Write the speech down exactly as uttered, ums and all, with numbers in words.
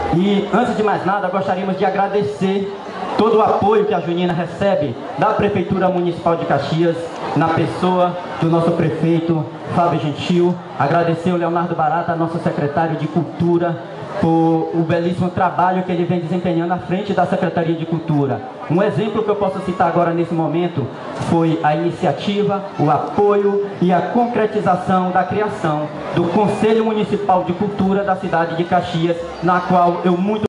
E antes de mais nada, gostaríamos de agradecer todo o apoio que a Junina recebe da Prefeitura Municipal de Caxias, na pessoa do nosso prefeito Fábio Gentil. Agradecer o Leonardo Barata, nosso secretário de Cultura, por o belíssimo trabalho que ele vem desempenhando à frente da Secretaria de Cultura. Um exemplo que eu posso citar agora nesse momento foi a iniciativa, o apoio e a concretização da criação do Conselho Municipal de Cultura da cidade de Caxias, na qual eu muito